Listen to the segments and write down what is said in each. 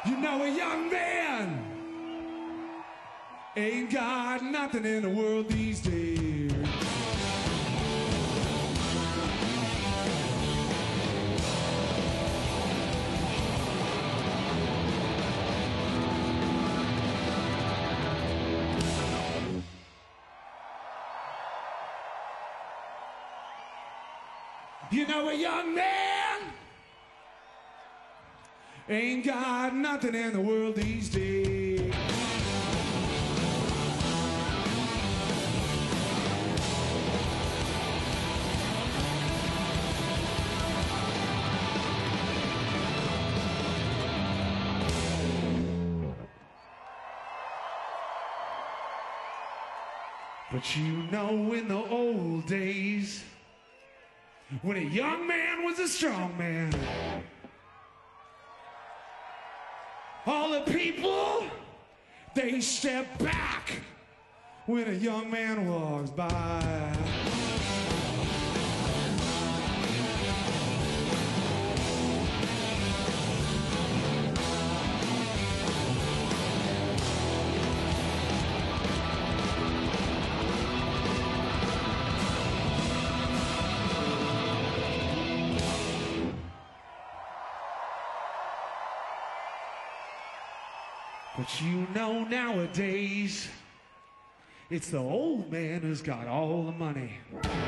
You know a young man ain't got nothing in the world these days. You know a young man ain't got nothing in the world these days. But you know in the old days, when a young man was a strong man, all the people, they step back when a young man walks by. But you know nowadays, it's the old man who's got all the money.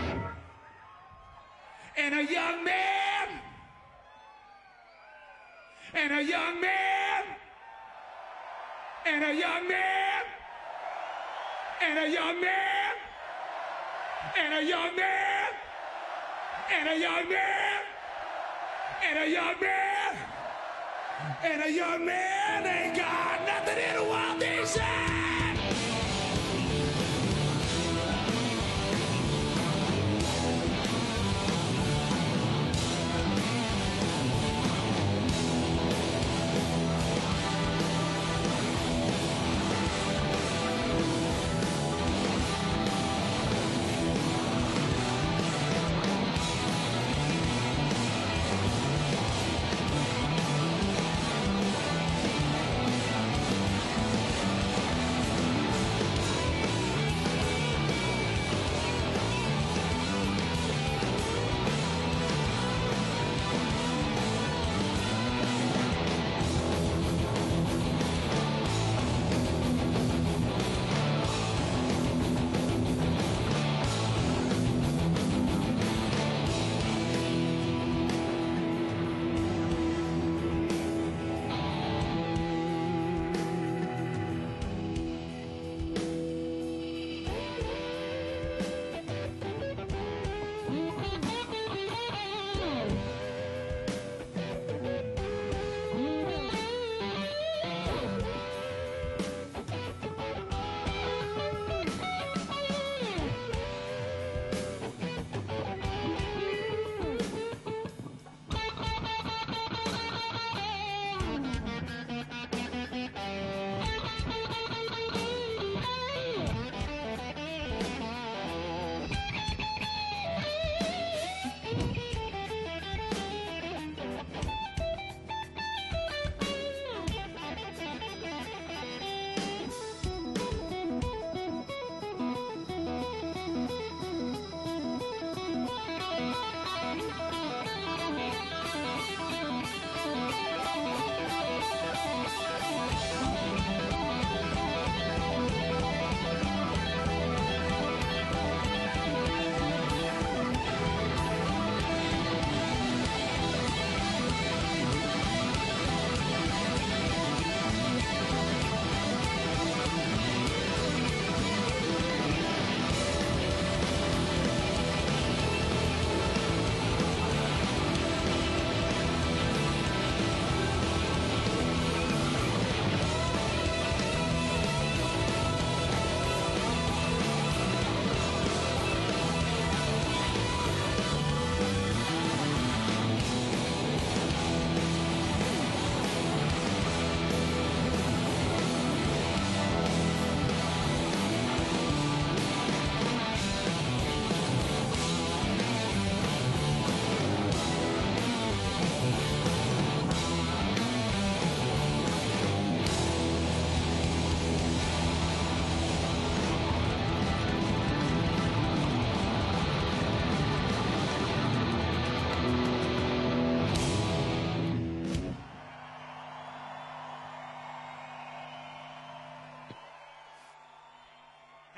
And a young man, and a young man, and a young man, and a young man, and a young man, and a young man, and a young man, and a young man ain't got nothing in the world these days.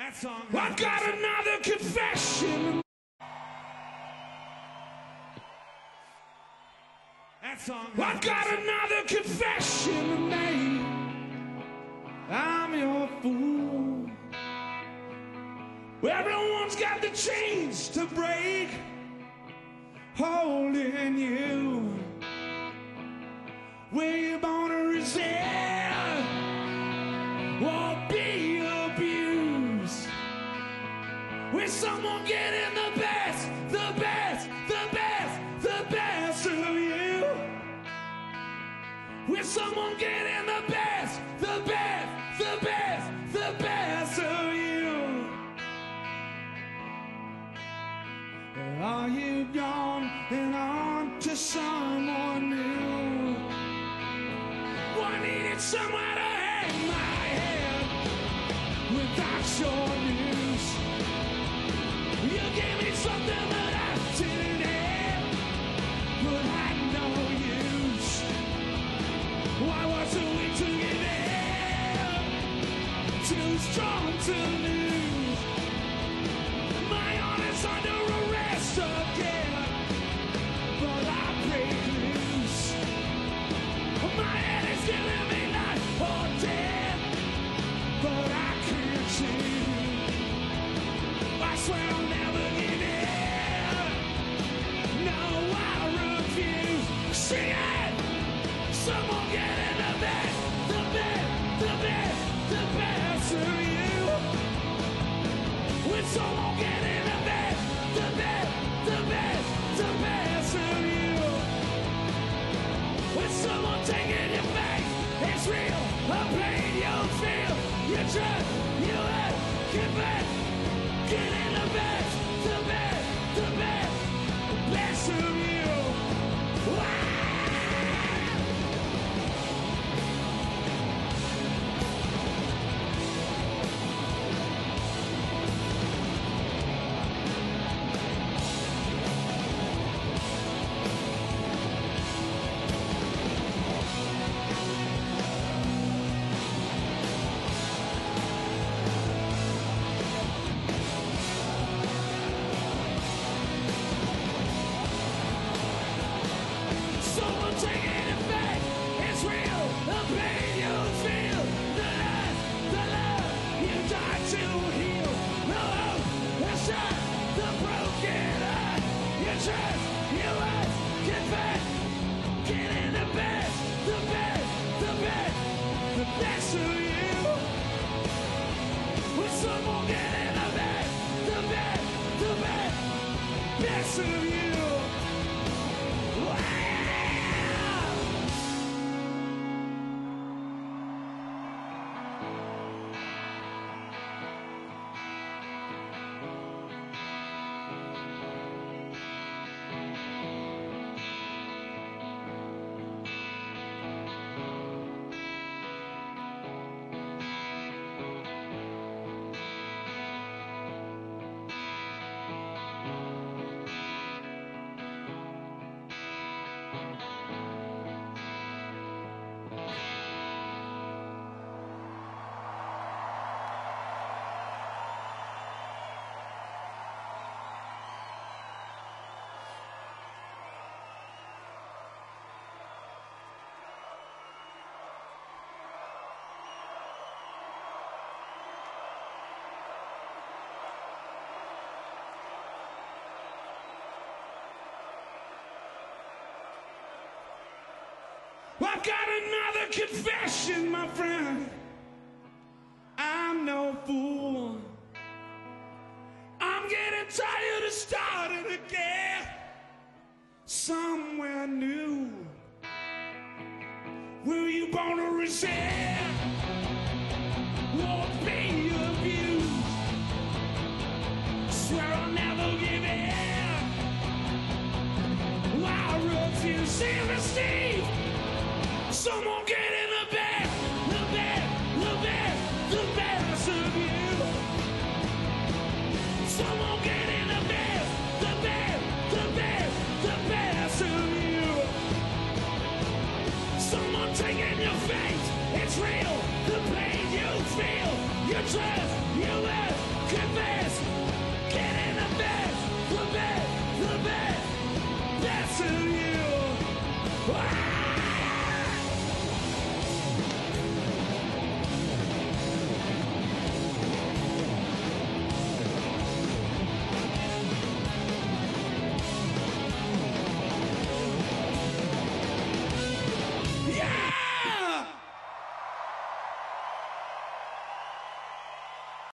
I've got another confession. I've got another confession to make. I'm your fool. Everyone's got the chains to break, holding you. Were you born to resist or be abused? Will someone getting the best, the best, the best, the best of you? Will someone getting the best, the best, the best, the best of you? Or are you gone and on to someone new? I needed somewhere to hang my head without your news. You gave me something that I didn't have, but had no use. Why was it weak to give in? Too strong to lose. My honor's under arrest again, but I break loose. My head is killing me life or death, but I can't choose. I swear I'll never give in. No, I refuse. Sing it! Someone get in the best, the best, the best, the best of you. When someone get in the best, the best, the best, the best of you. When someone taking your face, it's real. A pain you feel, you trust, you let, get back, get in the best, the best, the best, the best of you. Wow. Someone taking it back, it's real. The pain you feel, the love you died to heal. The hope, the shot, the broken heart. You trust, you ask, get back, get in the best, the best, the best, the best of you. When someone get in the best, the best, the best, best of you. I've got another confession, my friend. I'm no fool. I'm getting tired of starting again somewhere new. Were you born to resist? Won't be abused. Swear I'll never give in. I refuse. See you, Steve.